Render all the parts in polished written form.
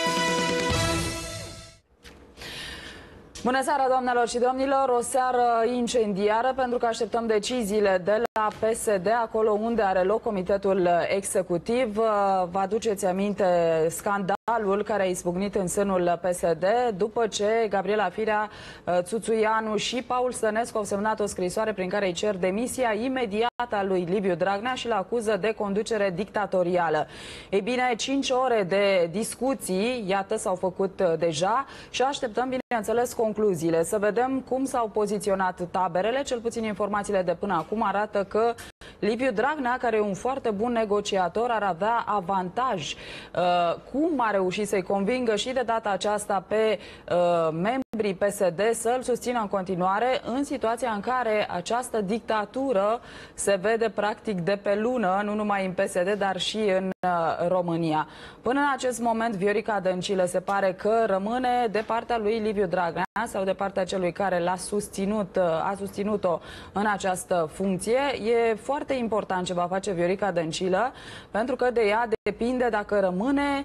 Bună seara, doamnelor și domnilor! O seară incendiară pentru că așteptăm deciziile de la PSD, acolo unde are loc Comitetul Executiv. Vă aduceți aminte scandalul care a izbucnit în sânul PSD după ce Gabriela Firea, Țuțuianu și Paul Stănescu au semnat o scrisoare prin care îi cer demisia imediată a lui Liviu Dragnea și îl acuză de conducere dictatorială. Ei bine, 5 ore de discuții, iată, s-au făcut deja și așteptăm, bineînțeles, concluziile. Să vedem cum s-au poziționat taberele. Cel puțin informațiile de până acum arată că Liviu Dragnea, care e un foarte bun negociator, ar avea avantaj. Cum a reușit să-i convingă și de data aceasta pe membrii PSD să-l susțină în continuare în situația în care această dictatură se vede practic de pe lună, nu numai în PSD, dar și în România. Până în acest moment, Viorica Dăncilă se pare că rămâne de partea lui Liviu Dragnea sau de partea celui care l-a susținut, a susținut-o în această funcție. E foarte important ce va face Viorica Dăncilă, pentru că de ea depinde dacă rămâne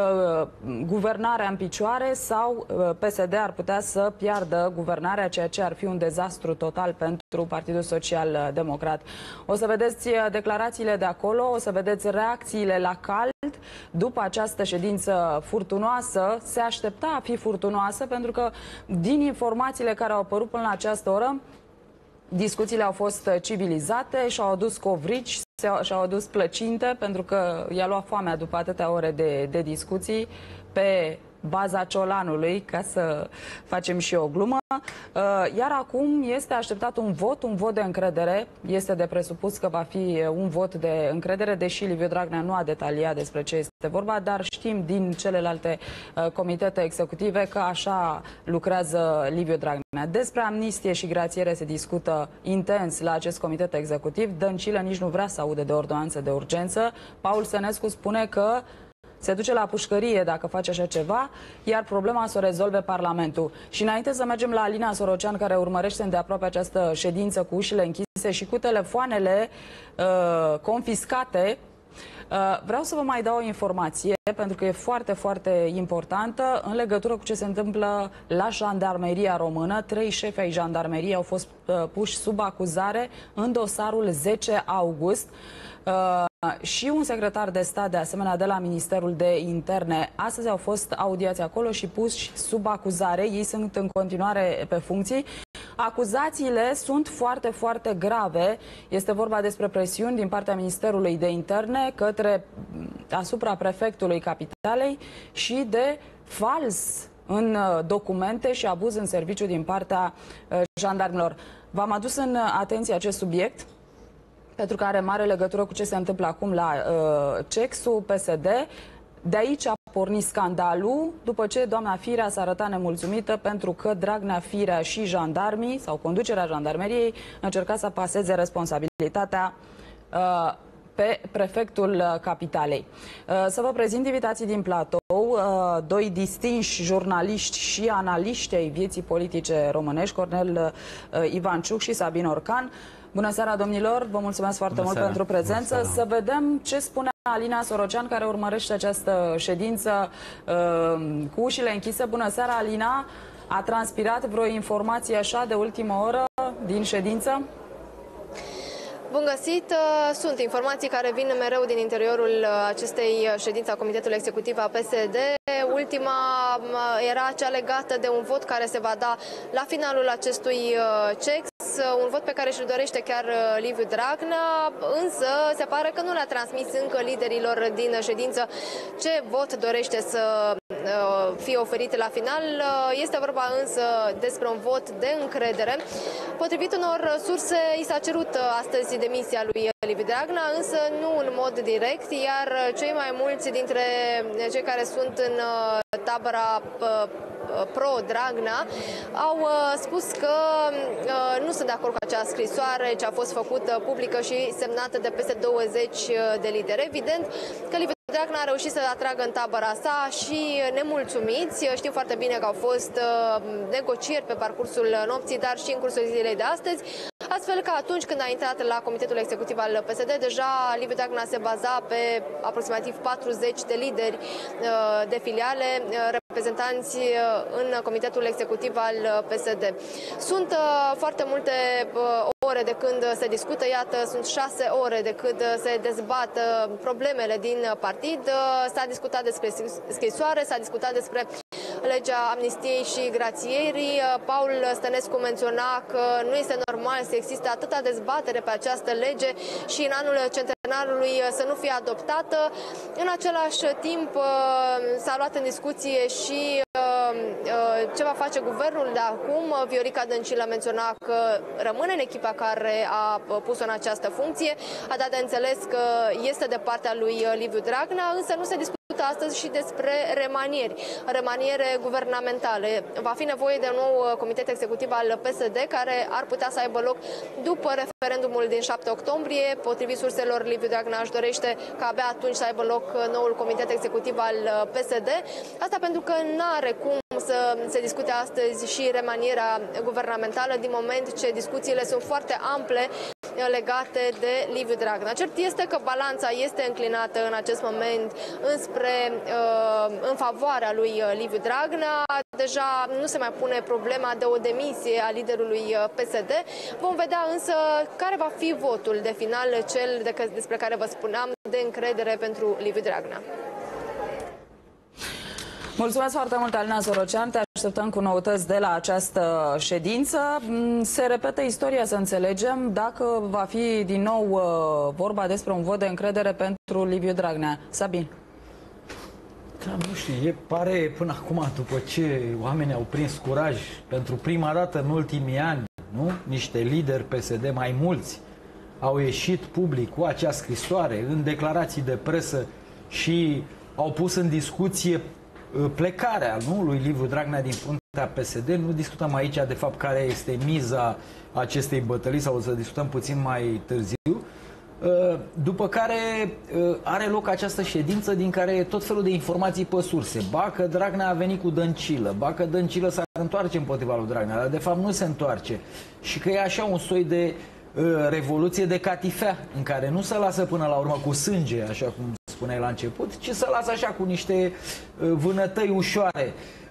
guvernarea în picioare sau PSD ar putea să piardă guvernarea, ceea ce ar fi un dezastru total pentru Partidul Social Democrat. O să vedeți declarațiile de acolo, o să vedeți reacțiile la cald după această ședință furtunoasă. Se aștepta a fi furtunoasă pentru că din informațiile care au apărut până la această oră, discuțiile au fost civilizate, și-au adus covrici, și-au adus plăcinte, pentru că i-a luat foamea după atâtea ore de discuții pe baza ciolanului, ca să facem și o glumă. Iar acum este așteptat un vot de încredere. Este de presupus că va fi un vot de încredere, deși Liviu Dragnea nu a detaliat despre ce este vorba, dar știm din celelalte comitete executive că așa lucrează Liviu Dragnea. Despre amnistie și grațiere se discută intens la acest comitet executiv. Dăncilă nici nu vrea să audă de ordonanță de urgență. Paul Stănescu spune că se duce la pușcărie dacă face așa ceva, iar problema să o rezolve Parlamentul. Și înainte să mergem la Alina Sorocean, care urmărește îndeaproape această ședință cu ușile închise și cu telefoanele confiscate, vreau să vă mai dau o informație, pentru că e foarte, foarte importantă, în legătură cu ce se întâmplă la Jandarmeria Română. 3 șefi ai Jandarmeriei au fost puși sub acuzare în dosarul 10 august. Și un secretar de stat, de asemenea, de la Ministerul de Interne. Astăzi au fost audiați acolo și puși sub acuzare. Ei sunt în continuare pe funcții. Acuzațiile sunt foarte, foarte grave. Este vorba despre presiuni din partea Ministerului de Interne asupra prefectului Capitalei și de fals în documente și abuz în serviciu din partea jandarmilor. V-am adus în atenție acest subiect pentru că are mare legătură cu ce se întâmplă acum la CEX-ul PSD. De aici a pornit scandalul, după ce doamna Firea s-a arătat nemulțumită pentru că Dragnea, Firea și jandarmii, sau conducerea jandarmeriei, încerca să paseze responsabilitatea pe prefectul Capitalei. Să vă prezint invitații din platou, 2 distinși jurnaliști și analiști ai vieții politice românești, Cornel Ivanciuc și Sabin Orcan. Bună seara, domnilor! Vă mulțumesc foarte mult pentru prezență. Să vedem ce spune Alina Sorocean, care urmărește această ședință cu ușile închise. Bună seara, Alina! A transpirat vreo informație așa de ultimă oră din ședință? Bun găsit! Sunt informații care vin mereu din interiorul acestei ședințe a Comitetului Executiv a PSD. Ultima era cea legată de un vot care se va da la finalul acestui CEX, un vot pe care și-l dorește chiar Liviu Dragnea, însă se pare că nu le-a transmis încă liderilor din ședință ce vot dorește să fie oferit la final. Este vorba însă despre un vot de încredere. Potrivit unor surse, i s-a cerut astăzi demisia lui Liviu Dragnea, însă nu în mod direct, iar cei mai mulți dintre cei care sunt în tabăra pro-Dragnea au spus că nu sunt de acord cu acea scrisoare ce a fost făcută publică și semnată de peste 20 de lideri. Evident că Liviu Dragnea a reușit să atragă în tabăra sa și nemulțumiți. Știm foarte bine că au fost negocieri pe parcursul nopții, dar și în cursul zilei de astăzi. astfel că atunci când a intrat la Comitetul Executiv al PSD, deja Liviu Dragnea se baza pe aproximativ 40 de lideri de filiale, reprezentanți în Comitetul Executiv al PSD. Sunt foarte multe ore de când se discută, iată, sunt 6 ore de când se dezbat problemele din partid. S-a discutat despre scrisoare, s-a discutat despre legea amnistiei și grațierii. Paul Stănescu menționa că nu este normal să existe atâta dezbatere pe această lege și în anul centenarului să nu fie adoptată. În același timp s-a luat în discuție și ce va face guvernul de acum. Viorica Dăncilă menționa că rămâne în echipa care a pus-o în această funcție. A dat de înțeles că este de partea lui Liviu Dragnea, însă nu se discută astăzi și despre remaniere guvernamentale. Va fi nevoie de un nou comitet executiv al PSD care ar putea să aibă loc după referendumul din 7 octombrie. Potrivit surselor, Liviu Dragnea își dorește ca abia atunci să aibă loc noul comitet executiv al PSD. Asta pentru că nu are cum să se discute astăzi și remanierea guvernamentală, din moment ce discuțiile sunt foarte ample legate de Liviu Dragnea. Cert este că balanța este înclinată în acest moment în favoarea lui Liviu Dragnea. Deja nu se mai pune problema de o demisie a liderului PSD. Vom vedea însă care va fi votul de final, cel despre care vă spuneam, de încredere pentru Liviu Dragnea. Mulțumesc foarte mult, Alina Sorocean. Te așteptăm cu noutăți de la această ședință. Se repetă istoria, să înțelegem, dacă va fi din nou vorba despre un vot de încredere pentru Liviu Dragnea. Sabin. Da, nu știu, pare până acum, după ce oamenii au prins curaj pentru prima dată în ultimii ani, nu? Niște lideri PSD mai mulți au ieșit public cu acea scrisoare, în declarații de presă, și au pus în discuție plecarea, nu, lui Liviu Dragnea din fruntea PSD. Nu discutăm aici de fapt care este miza acestei bătălii, sau o să discutăm puțin mai târziu. După care are loc această ședință din care e tot felul de informații pe surse. Ba că Dragnea a venit cu Dăncilă, ba că Dăncilă s-ar întoarce împotriva lui Dragnea, dar de fapt nu se întoarce. Și că e așa un soi de revoluție de catifea, în care nu se lasă până la urmă cu sânge, așa cum spuneai la început, ci se lasă așa cu niște vânătăi ușoare.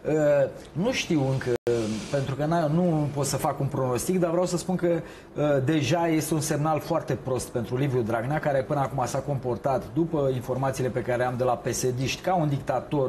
Nu știu încă, pentru că nu pot să fac un pronostic, dar vreau să spun că deja este un semnal foarte prost pentru Liviu Dragnea, care până acum s-a comportat, după informațiile pe care am de la PSD-ști, ca un dictator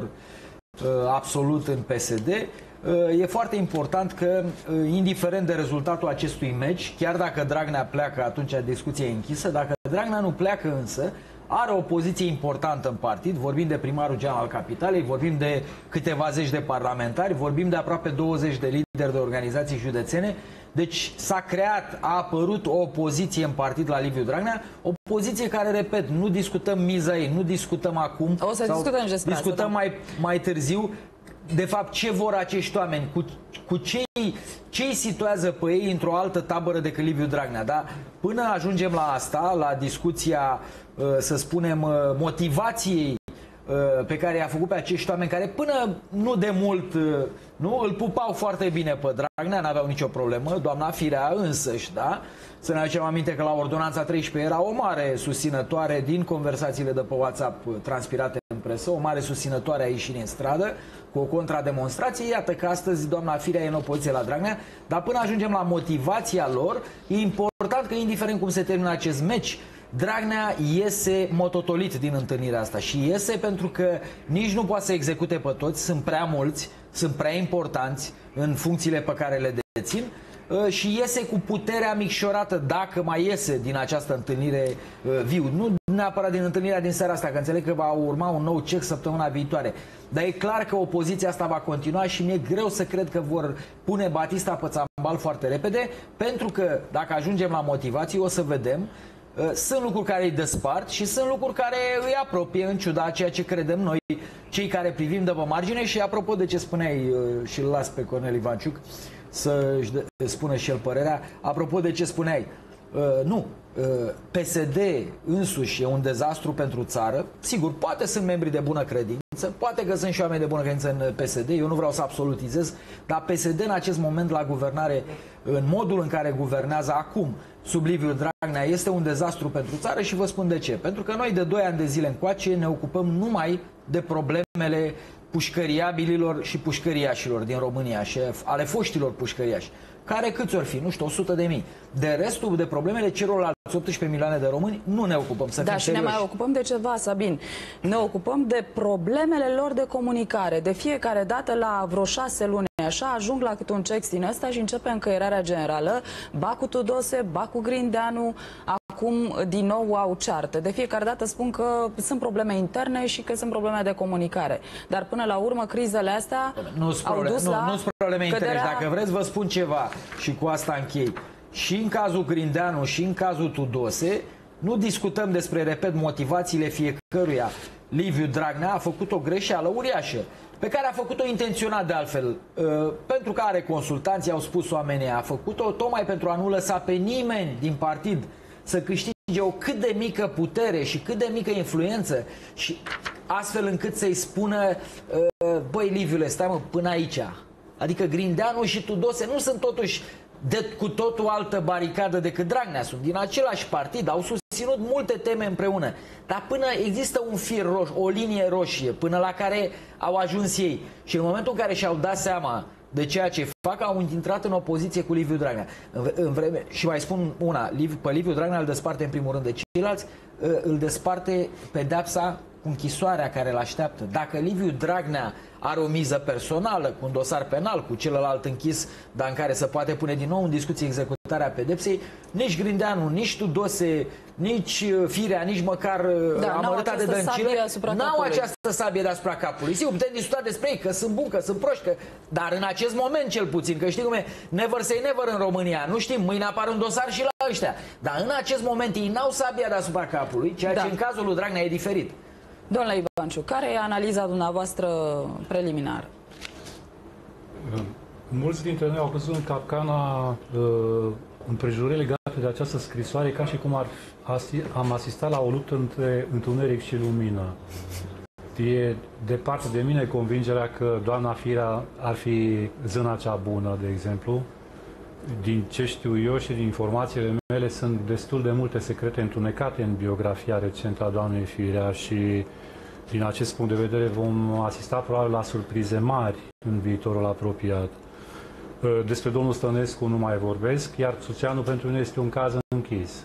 absolut în PSD. E foarte important că, indiferent de rezultatul acestui meci, chiar dacă Dragnea pleacă, atunci discuția e închisă. Dacă Dragnea nu pleacă însă, are o poziție importantă în partid. Vorbim de primarul general al capitalei, vorbim de câteva zeci de parlamentari, vorbim de aproape 20 de lideri de organizații județene. Deci s-a creat, a apărut o opoziție în partid la Liviu Dragnea, o poziție care, repet, nu discutăm miza ei, nu discutăm acum. O să discutăm despre discutăm asta, mai târziu. De fapt, ce vor acești oameni? Cu ce îi situează pe ei într-o altă tabără decât Liviu Dragnea? Da? Până ajungem la asta, la discuția, să spunem, motivației pe care i-a făcut pe acești oameni, care până nu de mult nu îl pupau foarte bine pe Dragnea, n-aveau nicio problemă, doamna Firea însăși, da? Să ne aducem aminte că la ordonanța 13 era o mare susținătoare, din conversațiile de pe WhatsApp transpirate în presă, o mare susținătoare a ieșirii în stradă cu o contrademonstrație. Iată că astăzi doamna Firea e în opoziție la Dragnea, dar până ajungem la motivația lor, e important că, indiferent cum se termină acest meci, Dragnea iese mototolit din întâlnirea asta și iese pentru că nici nu poate să execute pe toți, sunt prea mulți, sunt prea importanți în funcțiile pe care le dețin, și iese cu puterea micșorată, dacă mai iese din această întâlnire viu. Nu neapărat din întâlnirea din seara asta, că înțeleg că va urma un nou cec săptămâna viitoare. Dar e clar că opoziția asta va continua și mi-e greu să cred că vor pune Batista pe țambal foarte repede, pentru că dacă ajungem la motivații, o să vedem. Sunt lucruri care îi despart și sunt lucruri care îi apropie, în ciuda a ceea ce credem noi, cei care privim de pe margine. Și apropo de ce spuneai, și îl las pe Cornel Ivanciuc să-și spună și el părerea, apropo de ce spuneai, PSD însuși e un dezastru pentru țară. Sigur, poate sunt membri de bună credință, poate că sunt și oameni de bună credință în PSD, eu nu vreau să absolutizez, dar PSD în acest moment la guvernare, în modul în care guvernează acum sub Liviu Dragnea, este un dezastru pentru țară și vă spun de ce. Pentru că noi de 2 ani de zile încoace ne ocupăm numai de problemele pușcăriabililor și pușcăriașilor din România și ale foștilor pușcăriași, care câți ori fi, nu știu, 100.000. De restul de problemele celorlalți 18 milioane de români nu ne ocupăm, să fim și ne mai ocupăm de ceva, Sabin. Ne ocupăm de problemele lor de comunicare. De fiecare dată, la vreo 6 luni, așa, ajung la câte un text din ăsta și începe încăierarea generală. Ba cu Tudose, ba cu Grindeanu, acum din nou au ceartă. De fiecare dată spun că sunt probleme interne și că sunt probleme de comunicare. Dar până la urmă, crizele astea au dus la nu sunt probleme interne. căderea... Dacă vreți, vă spun ceva și cu asta închei. Și în cazul Grindeanu și în cazul Tudose, nu discutăm despre, repet, motivațiile fiecăruia. Liviu Dragnea a făcut o greșeală uriașă, pe care a făcut-o intenționat de altfel, pentru că are consultanți, au spus oamenii, a făcut-o tocmai pentru a nu lăsa pe nimeni din partid să câștige o cât de mică putere și cât de mică influență și astfel încât să-i spună băi, Liviule, stai mă, până aici. Adică Grindeanu și Tudose nu sunt totuși de cu totul altă baricadă decât Dragnea, sunt din același partid, au susținut multe teme împreună, dar până există un fir roșu, o linie roșie, până la care au ajuns ei și în momentul în care și-au dat seama de ceea ce fac, au intrat în opoziție cu Liviu Dragnea. Și mai spun una, pe Liviu Dragnea îl desparte în primul rând de ceilalți, îl desparte pedeapsa cu închisoarea care îl așteaptă. Dacă Liviu Dragnea are o miză personală, cu un dosar penal, cu celălalt închis, dar în care se poate pune din nou în discuție executarea pedepsei, nici Grindeanu, nici Tudose, nici Firea, nici măcar Amărâta de Dăncilă n-au această sabie deasupra capului. Sigur, putem discuta despre ei, că sunt buni, că sunt proști, dar în acest moment cel puțin, că știi cum e, never say never în România, nu știm, mâine apare un dosar și la ăștia, dar în acest moment ei n-au sabia deasupra capului, ceea ce în cazul lui Dragnea e diferit. Domnule Ivanciu, care e analiza dumneavoastră preliminară? Mulți dintre noi au căzut în capcana împrejurări legate de această scrisoare, ca și cum am asistat la o luptă între întuneric și lumină. E departe de mine convingerea că doamna Firea ar fi zâna cea bună, de exemplu. Din ce știu eu și din informațiile mele, sunt destul de multe secrete întunecate în biografia recentă a doamnei Firea și din acest punct de vedere vom asista probabil la surprize mari în viitorul apropiat. Despre domnul Stănescu nu mai vorbesc, iar Suceanu pentru mine este un caz închis.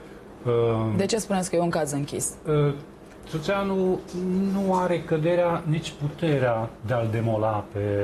De ce spuneți că e un caz închis? Suceanu nu are căderea, nici puterea de a-l demola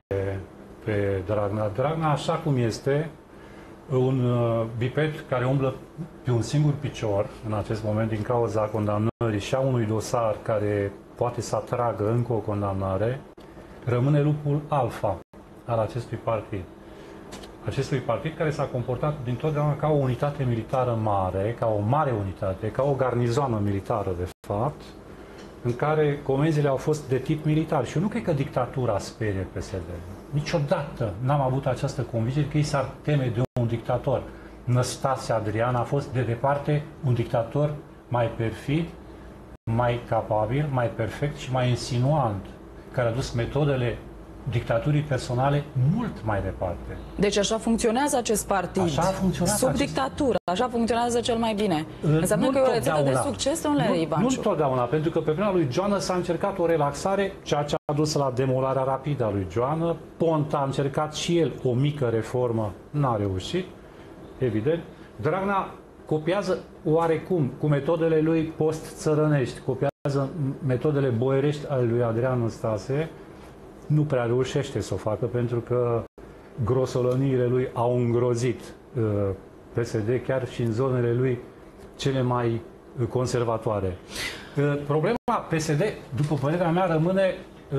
pe Dragnea. Dragnea, așa cum este, un biped care umblă pe un singur picior în acest moment din cauza condamnării și a unui dosar care poate să atragă încă o condamnare, rămâne lupul alfa al acestui partid. Acestui partid care s-a comportat dintotdeauna ca o unitate militară mare, ca o mare unitate, ca o garnizoană militară, de fapt, în care comenzile au fost de tip militar. Și eu nu cred că dictatura sperie PSD. Niciodată n-am avut această convingere că ei s-ar teme de un dictator. Năstase Adrian a fost de departe un dictator mai perfid, mai capabil, mai perfect și mai insinuant, care a dus metodele dictaturii personale mult mai departe. Deci așa funcționează acest partid. Așa a funcționat sub dictatură. Așa funcționează cel mai bine. Înseamnă că e o rețetă de succes, domnule Ivanciu. Nu întotdeauna, pentru că pe vremea lui Joană s-a încercat o relaxare, ceea ce a dus la demolarea rapidă a lui Joană. Ponta a încercat și el o mică reformă, n-a reușit, evident. Dragnea copiază oarecum, cu metodele lui post-țărănești, copiază metodele boierești ale lui Adrian Năstase. Nu prea reușește să o facă, pentru că grosolăniile lui au îngrozit PSD chiar și în zonele lui cele mai conservatoare. Problema PSD, după părerea mea, rămâne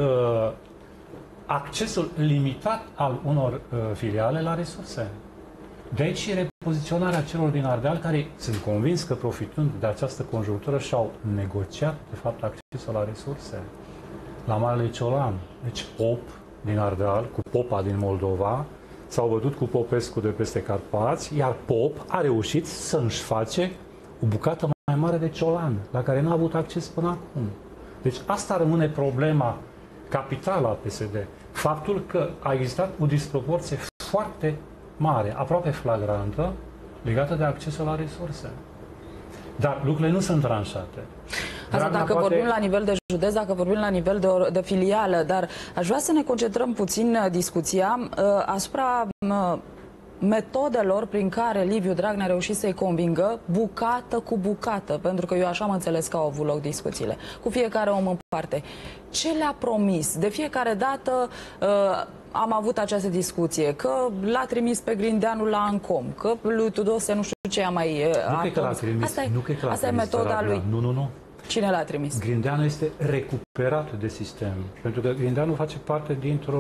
accesul limitat al unor filiale la resurse. De aici și repoziționarea celor din Ardeal, care sunt convins că, profitând de această conjunctură, și-au negociat, de fapt, accesul la resurse. La Marele Ciolan, deci Pop din Ardeal, cu Popa din Moldova, s-au bătut cu Popescu de peste Carpați, iar Pop a reușit să își face o bucată mai mare de ciolan, la care n-a avut acces până acum. Deci asta rămâne problema capitală a PSD. Faptul că a existat o disproporție foarte mare, aproape flagrantă, legată de accesul la resurse. Dar lucrurile nu sunt tranșate. Asta dacă vorbim la nivel de județ, dacă vorbim la nivel de filială, dar aș vrea să ne concentrăm puțin discuția asupra metodelor prin care Liviu Dragnea a reușit să-i convingă bucată cu bucată, pentru că eu așa am înțeles că au avut loc discuțiile, cu fiecare om în parte. Ce le-a promis? De fiecare dată am avut această discuție, că l-a trimis pe Grindeanu la Ancom, că lui Tudose nu știu ce a mai... Nu cred că l-a trimis. Asta e metoda lui. Nu. Cine l-a trimis? Grindeanu este recuperat de sistem, pentru că Grindeanu face parte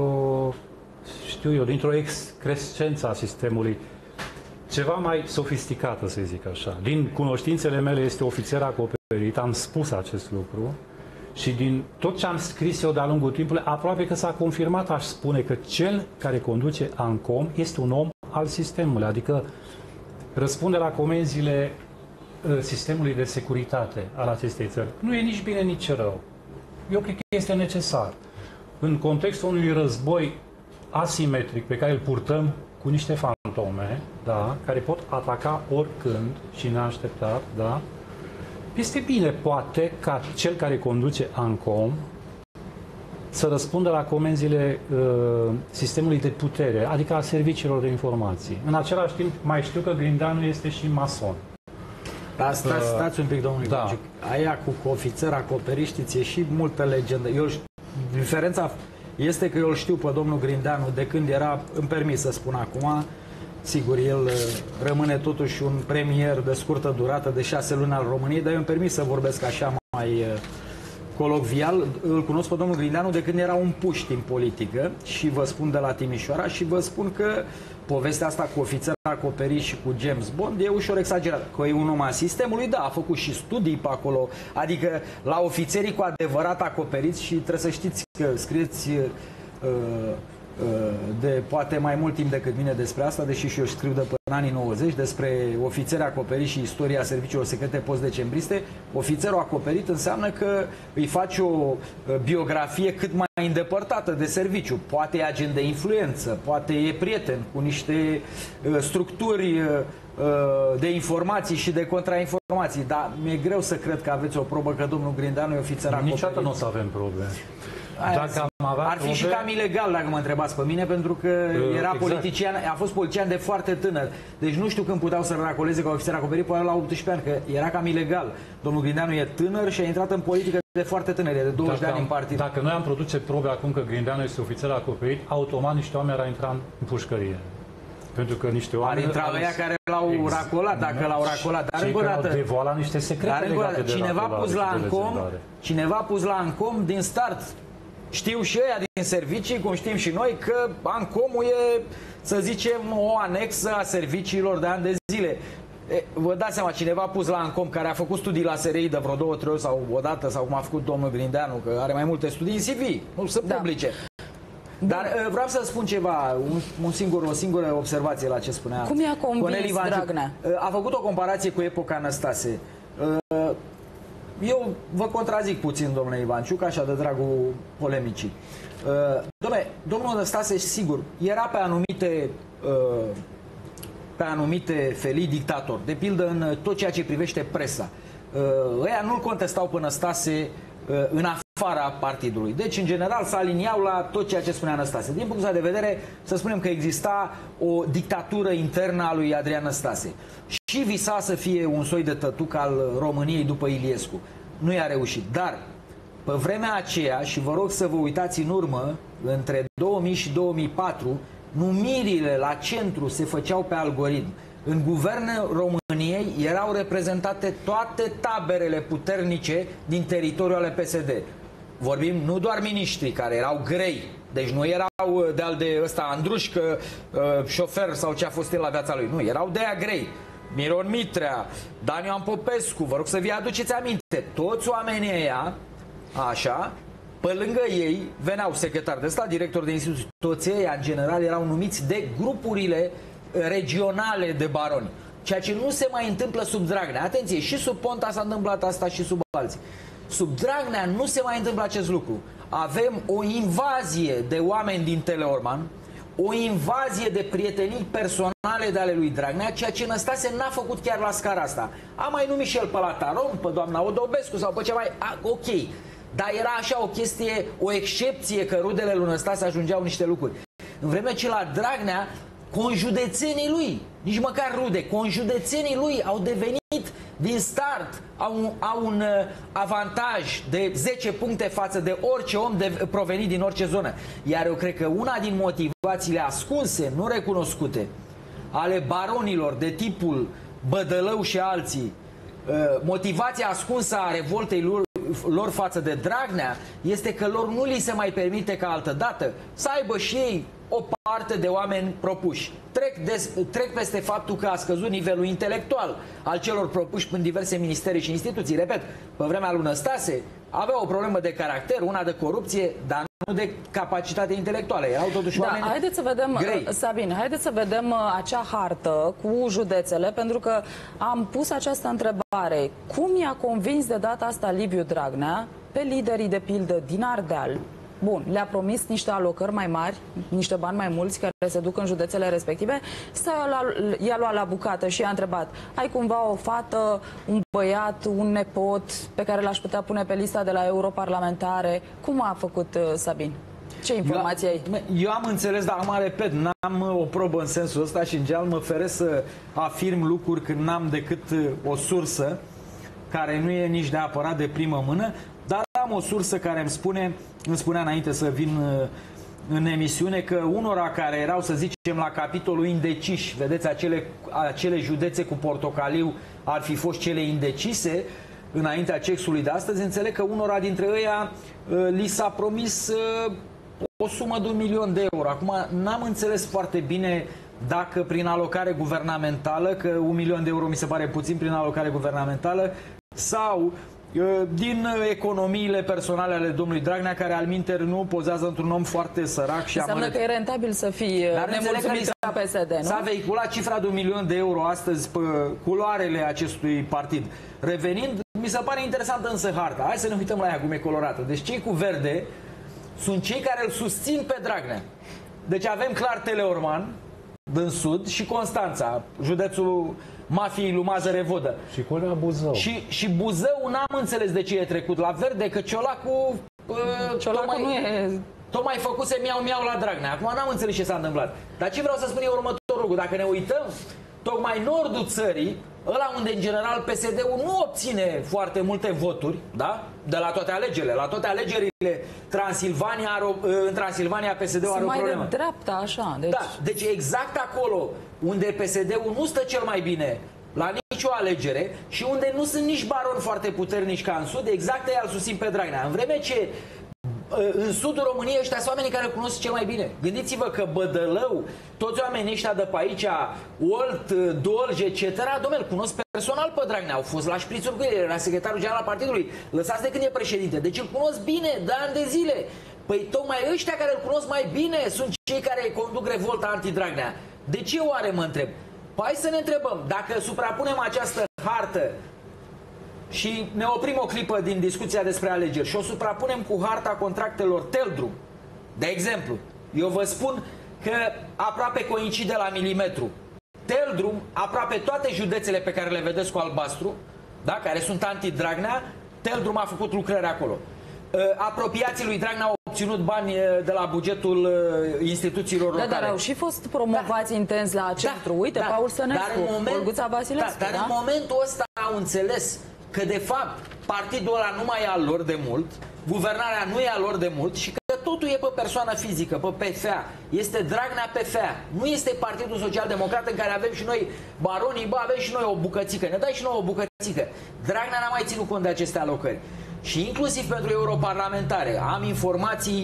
dintr-o excrescență a sistemului, ceva mai sofisticată, să zic așa. Din cunoștințele mele este ofițer acoperit, am spus acest lucru, și din tot ce am scris eu de-a lungul timpului, aproape că s-a confirmat, aș spune, că cel care conduce Ancom este un om al sistemului, adică răspunde la comenzile sistemului de securitate al acestei țări. Nu e nici bine, nici rău. Eu cred că este necesar. În contextul unui război asimetric pe care îl purtăm cu niște fantome, da, care pot ataca oricând și neașteptat, da, este bine, poate, ca cel care conduce Ancom să răspundă la comenzile sistemului de putere, adică a serviciilor de informații. În același timp, mai știu că Grindeanu este și mason. Dar stați un pic, domnule Ivanciuc. Aia cu ofițer acoperit, știți, e și multă legendă. Diferența este că eu îl știu pe domnul Grindeanu de când era, îmi permis să spun acum, sigur, el rămâne totuși un premier de scurtă durată, de 6 luni al României, dar eu îmi permis să vorbesc așa mai colocvial. Îl cunosc pe domnul Grindeanu de când era un puști în politică și vă spun de la Timișoara și vă spun că povestea asta cu ofițer acoperit și cu James Bond e ușor exagerat. Că e un om al sistemului, da, a făcut și studii pe acolo, adică la ofițerii cu adevărat acoperiți și trebuie să știți că scrieți de poate mai mult timp decât mine despre asta, deși și eu scriu de până anii 90 despre ofițeri acoperiți și istoria serviciilor secrete post-decembriste. Ofițerul acoperit înseamnă că îi faci o biografie cât mai îndepărtată de serviciu. Poate e agent de influență, poate e prieten cu niște structuri de informații și de contrainformații, dar mi-e greu să cred că aveți o probă că domnul Grindeanu e ofițer acoperit. Niciodată nu o să avem probe. Ar fi și cam ilegal dacă mă întrebați pe mine, pentru că era politician, a fost politician de foarte tânăr. Deci nu știu când puteau să racoleze ca ofițer acoperit, poate la 18 ani, că era cam ilegal. Domnul Grindeanu e tânăr și a intrat în politică de foarte tânăr, e de 20 de ani în partid. Dacă noi am produce probe acum că Grindeanu este ofițer acoperit, automat niște oameni ar intra în pușcărie. Pentru că niște oameni ar intra ăia care l-au racolat, dacă l-au racolat. Dar încă o dată, devoalat niște secrete legate de cineva pus la Ancom din start. Știu și ăia din servicii, cum știm și noi, că Ancomul e, să zicem, o anexă a serviciilor de ani de zile. Vă dați seama, cineva pus la Ancom, care a făcut studii la SRI de vreo 2-3 ori sau o dată, sau cum a făcut domnul Grindeanu, că are mai multe studii în CV, nu se publice. Dar vreau să spun ceva, o singură observație la ce spunea. Cum i-a convins Dragnea? A făcut o comparație cu epoca Năstase. Eu vă contrazic puțin, domnule Ivanciuc, așa de dragul polemicii. Domnul Năstase, sigur, era pe anumite felii dictator, de pildă în tot ceea ce privește presa. Ăia nu-l contestau pe Năstase în afara partidului. Deci, în general, se aliniau la tot ceea ce spunea Năstase. Din punctul de vedere, să spunem că exista o dictatură internă a lui Adrian Năstase. Și visa să fie un soi de tătuc al României după Iliescu. Nu i-a reușit. Dar, pe vremea aceea, și vă rog să vă uitați în urmă, între 2000 și 2004, numirile la centru se făceau pe algoritm. În guvernul României erau reprezentate toate taberele puternice din teritoriul ale PSD. Vorbim nu doar miniștrii care erau grei, deci nu erau de ăsta Andrușcă, șofer sau ce a fost el la viața lui. Nu, erau de aia grei. Miron Mitrea, Daniel Popescu, vă rog să vi aduceți aminte. Toți oamenii ăia, așa, Pe lângă ei veneau secretari de stat, directori de instituții, toți ei, în general, erau numiți de grupurile regionale de baroni. Ceea ce nu se mai întâmplă sub Dragnea. Atenție, și sub Ponta s-a întâmplat asta și sub alții. Sub Dragnea nu se mai întâmplă acest lucru. Avem o invazie de oameni din Teleorman, o invazie de prietenii personale de ale lui Dragnea, ceea ce Năstase n-a făcut chiar la scara asta. A mai numit și el pe la Taron, pe doamna Odobescu sau pe ceva. Ok. Dar era așa o chestie, o excepție că rudele lui Năstase ajungeau niște lucruri. În vreme ce la Dragnea, conjudețenii lui, nici măcar rude, conjudețenii lui au devenit din start, au un avantaj de 10 puncte față de orice om provenit din orice zonă. Iar eu cred că una din motivațiile ascunse, nu recunoscute, ale baronilor de tipul Bădălău și alții, motivația ascunsă a revoltei lor față de Dragnea este că lor nu li se mai permite ca altădată să aibă și ei o parte de oameni propuși. Trec peste faptul că a scăzut nivelul intelectual al celor propuși în diverse ministerii și instituții. Repet, pe vremea lui Năstase avea o problemă de caracter, una de corupție, dar nu de capacitate intelectuală. Erau totuși oameni haideți să vedem, grei. Sabin, haideți să vedem acea hartă cu județele, pentru că am pus această întrebare. Cum i-a convins de data asta Liviu Dragnea pe liderii, de pildă, din Ardeal? Bun, le-a promis niște alocări mai mari, niște bani mai mulți care se duc în județele respective, i-a luat la bucată și i-a întrebat: ai cumva o fată, un băiat, un nepot pe care l-aș putea pune pe lista de la europarlamentare? Cum a făcut Sabin? Ce informații ai? Eu am înțeles, dar acum repet, n-am o probă în sensul ăsta și în general mă feresc să afirm lucruri când n-am decât o sursă care nu e nici neapărat de primă mână, dar am o sursă care îmi spunea înainte să vin în emisiune că unora care erau, să zicem, la capitolul indeciși, vedeți, acele județe cu portocaliu ar fi fost cele indecise înaintea CEX-ului de astăzi, înțeleg că unora dintre ăia li s-a promis o sumă de 1 milion de euro. Acum n-am înțeles foarte bine dacă prin alocare guvernamentală, că 1 milion de euro mi se pare puțin prin alocare guvernamentală, sau din economiile personale ale domnului Dragnea, care alminter nu pozează într-un om foarte sărac și înseamnă că e rentabil să fii nemulțumit la PSD, nu? S-a vehiculat cifra de 1 milion de euro astăzi pe culoarele acestui partid. Revenind, mi se pare interesantă însă harta. Hai să ne uităm la ea cum e colorată. Deci cei cu verde sunt cei care îl susțin pe Dragnea. Deci avem clar Teleorman din sud și Constanța, județul mafiei lui Mazăre Vodă. Și culmea Buzău. Și Buzău n-am înțeles de ce e trecut la verde, că Ciolacu tocmai făcuse miau-miau la Dragnea. Acum n-am înțeles ce s-a întâmplat. Dar ce vreau să spun e următorul lucru. Dacă ne uităm, tocmai nordul țării, ăla unde în general PSD-ul nu obține foarte multe voturi, da? De la toate alegerile. La toate alegerile în Transilvania PSD-ul are o problemă. Mai de dreapta, așa. Deci... Da, deci exact acolo unde PSD-ul nu stă cel mai bine la nicio alegere și unde nu sunt nici baroni foarte puternici ca în sud, exact ei îl susțin pe Dragnea. În vreme ce în sudul României ăștia sunt oamenii care îl cunosc cel mai bine. Gândiți-vă că Bădălău, toți oamenii ăștia de pe aici, Olt, Dolge, etc., dom'le, îl cunosc personal pe Dragnea. Au fost la șprițuri cu el, era secretarul general al partidului. Lăsați de când e președinte. Deci îl cunosc bine, de ani de zile. Păi tocmai ăștia care îl cunosc mai bine sunt cei care conduc revolta anti-Dragnea. De ce oare, mă întreb? Păi hai să ne întrebăm, dacă suprapunem această hartă și ne oprim o clipă din discuția despre alegeri și o suprapunem cu harta contractelor Teldrum, de exemplu, eu vă spun că aproape coincide la milimetru. Teldrum, aproape toate județele pe care le vedeți cu albastru, da, care sunt anti-Dragnea, Teldrum a făcut lucrări acolo. Apropiații lui Dragnea au obținut bani de la bugetul instituțiilor locale. Dar au și fost promovați intens la centru. Uite, Paul Sănescu, Olguța Vasilescu. Dar în momentul ăsta au înțeles că de fapt partidul ăla nu mai e al lor de mult, guvernarea nu e al lor de mult și că totul e pe persoană fizică, pe PFA. Este Dragnea PFA. Nu este Partidul Social Democrat în care avem și noi baronii, avem și noi o bucățică. Ne dai și noi o bucățică. Dragnea n-a mai ținut cont de aceste alocări. Și inclusiv pentru europarlamentare am informații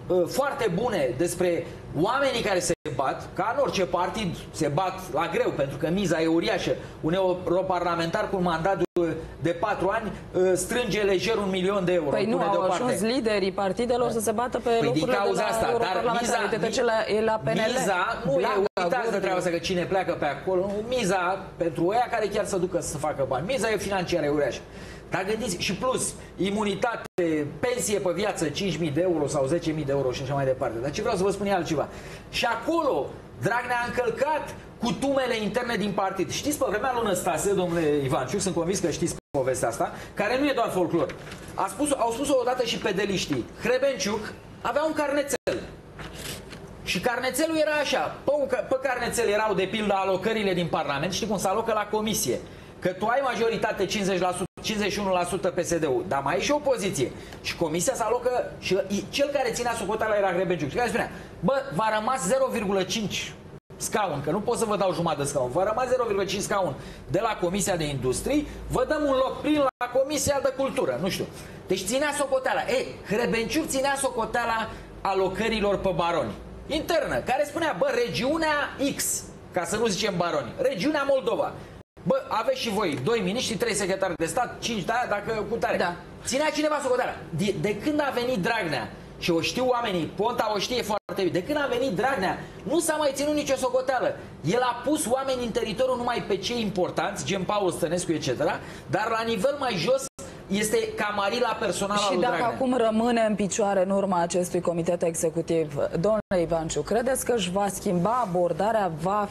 foarte bune despre oamenii care se bat, ca în orice partid se bat la greu, pentru că miza e uriașă. Un europarlamentar cu un mandat de 4 ani strânge lejer 1 milion de euro. Păi nu, au ajuns liderii partidelor să se bată pe locurile din cauza de la asta, europarlamentari. E la PNL. Miza nu e, uitați de treaba asta că cine pleacă pe acolo, miza pentru ăia care chiar să ducă să facă bani. Miza e financiară, e uriașă. Dar gândiți, și plus, imunitate, pensie pe viață, 5.000 de euro sau 10.000 de euro și așa mai departe. Dar ce vreau să vă spun e altceva. Și acolo, Dragnea a încălcat cutumele interne din partid. Știți, pe vremea lui Năstase, domnule Ivanciuc, sunt convins că știți povestea asta, care nu e doar folclor. Au spus-o odată și pedeliștii. Hrebenciuc avea un carnețel. Și carnețelul era așa. Pe carnețel erau, de pildă, alocările din Parlament. Știi cum se alocă la comisie? Că tu ai majoritate 50%, 51% PSD-ul, dar mai ai și opoziție. Și comisia se alocă și cel care ținea socoteala era Hrebenciuc. Și care spunea, bă, v-a rămas 0,5 scaun, că nu pot să vă dau jumătate de scaun, v-a rămas 0,5 scaun de la Comisia de Industrii, vă dăm un loc plin la Comisia de Cultură, nu știu. Deci ținea socoteala. Hrebenciuc ținea socoteala alocărilor pe baroni. Internă, care spunea, bă, regiunea X, ca să nu zicem baroni, regiunea Moldova. Bă, aveți și voi 2 miniștri, 3 secretari de stat, 5 de aia, dacă cu tare. Da. Ținea cineva socoteala. De când a venit Dragnea, și o știu oamenii, Ponta o știe foarte bine, de când a venit Dragnea, nu s-a mai ținut nicio socoteală. El a pus oameni în teritoriu numai pe cei importanți, gen Paul Stănescu, etc., dar la nivel mai jos este camarila personală al lui Dragnea. Și dacă acum rămâne în picioare în urma acestui comitet executiv, domnule Ivanciu, credeți că își va schimba abordarea,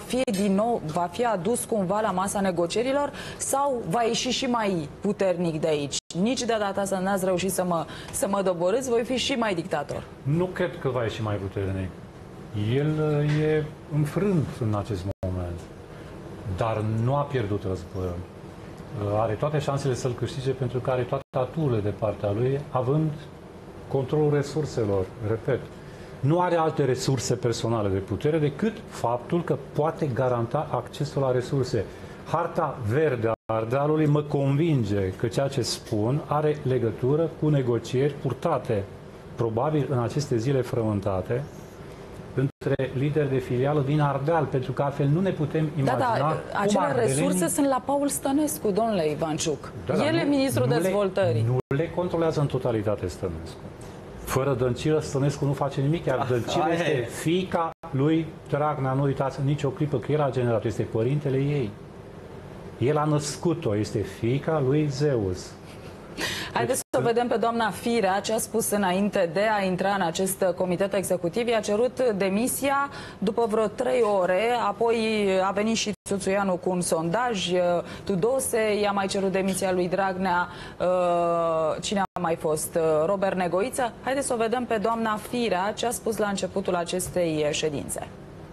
va fi adus cumva la masa negocierilor sau va ieși și mai puternic de aici? Nici de data asta n-ați reușit să mă doborâți, voi fi și mai dictator. Nu cred că va ieși mai puternic. El e înfrânt în acest moment, dar nu a pierdut războiul. Are toate șansele să-l câștige pentru că are toate aturile de partea lui, având controlul resurselor. Repet, nu are alte resurse personale de putere decât faptul că poate garanta accesul la resurse. Harta verde a Ardealului mă convinge că ceea ce spun are legătură cu negocieri purtate, probabil în aceste zile frământate, între lideri de filială din Ardeal, pentru că altfel nu ne putem imagina cum acele resurse sunt la Paul Stănescu, domnule Ivanciuc. El e ministrul dezvoltării. Nu le controlează în totalitate Stănescu. Fără Dăncilă, Stănescu nu face nimic, iar Dăncilă este fiica lui Dragnea. Nu uitați nicio clipă că el a generat, este părintele ei. El a născut-o, este fiica lui Zeus. Haideți să o vedem pe doamna Firea, ce a spus înainte de a intra în acest comitet executiv. I-a cerut demisia după vreo 3 ore, apoi a venit și Țuțuianu cu un sondaj, Tudose i-a mai cerut demisia lui Dragnea, cine a mai fost? Robert Negoiță. Haideți să o vedem pe doamna Firea, ce a spus la începutul acestei ședințe.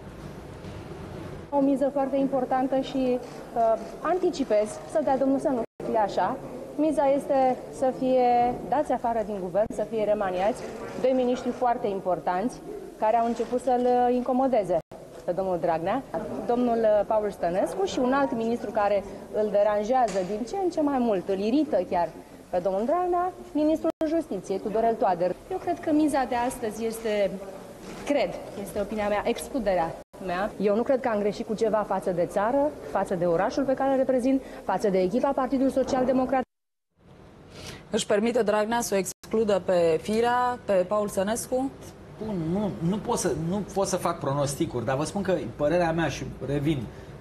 O miză foarte importantă și anticipez să dea domnul să nu fie așa. Miza este să fie dați afară din guvern, să fie remaniați 2 miniștri foarte importanți care au început să-l incomodeze pe domnul Dragnea, domnul Paul Stănescu și un alt ministru care îl deranjează din ce în ce mai mult, îl irită chiar pe domnul Dragnea, ministrul Justiției, Tudorel Toader. Eu cred că miza de astăzi este, este opinia mea, excluderea mea. Eu nu cred că am greșit cu ceva față de țară, față de orașul pe care îl reprezint, față de echipa Partidului Social Democrat. Își permite Dragnea să o excludă pe Firea, pe Paul Stănescu? Bun, nu pot să fac pronosticuri, dar vă spun că părerea mea, și revin,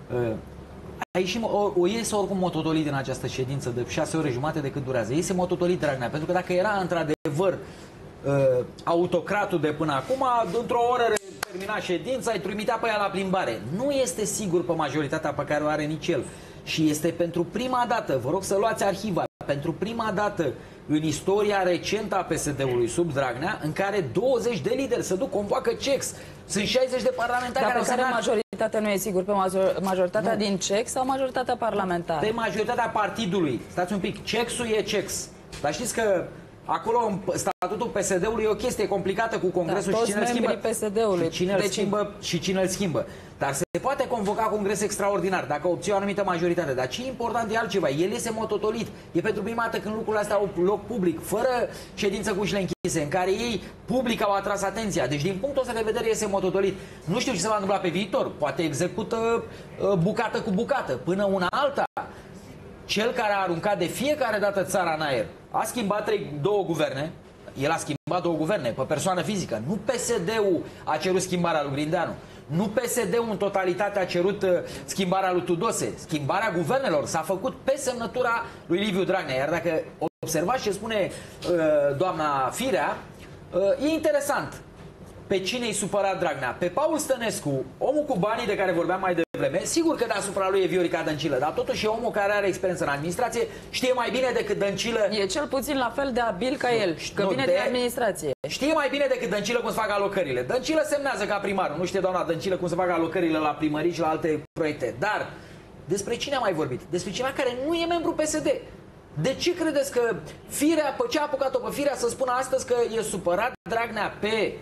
o iese oricum mototolit din această ședință de 6 ore jumate de cât durează. Iese mototolit Dragnea, pentru că dacă era într-adevăr autocratul de până acum, într-o oră termina ședința, îi trimitea pe ea la plimbare. Nu este sigur pe majoritatea pe care o are nici el. Și este pentru prima dată, vă rog să luați arhiva, pentru prima dată în istoria recentă a PSD-ului sub Dragnea, în care 20 de lideri se duc, convoacă CEX. Sunt 60 de parlamentari care care majoritatea nu e sigur, pe majoritatea din CEX sau majoritatea parlamentară? Pe majoritatea partidului. Stați un pic, CEX-ul e CEX. Dar știți că Acolo statutul PSD-ului e o chestie complicată cu Congresul, da, și cine îl schimbă. PSD-ului. Și cine îl schimbă. Dar se poate convoca congres extraordinar dacă obții o anumită majoritate. Dar ce important e altceva. El este mototolit. E pentru prima dată când lucrurile astea au loc public, fără ședință cu ușile închise, în care ei public au atras atenția. Deci din punctul ăsta de vedere este mototolit. Nu știu ce se va întâmpla pe viitor. Poate execută bucată cu bucată. Până una alta, cel care a aruncat de fiecare dată țara în aer a schimbat două guverne. El a schimbat două guverne pe persoană fizică. Nu PSD-ul a cerut schimbarea lui Grindeanu. Nu PSD-ul în totalitate a cerut schimbarea lui Tudose. Schimbarea guvernelor s-a făcut pe semnătura lui Liviu Dragnea. Iar dacă observați ce spune doamna Firea, e interesant. Pe cine îi supăra Dragnea? Pe Paul Stănescu, omul cu banii de care vorbeam mai devreme. Sigur că deasupra lui e Viorica Dăncilă, dar totuși e omul care are experiență în administrație, știe mai bine decât Dăncilă. E cel puțin la fel de abil ca el, că vine din administrație. Știe mai bine decât Dăncilă cum să facă alocările. Dăncilă semnează ca primar, nu știe doamna Dăncilă cum să facă alocările la primării și la alte proiecte. Dar despre cine a mai vorbit? Despre cineva care nu e membru PSD. De ce credeți că Firea, pe ce a apucat-o pe Firea să spună astăzi că e supărat Dragnea pe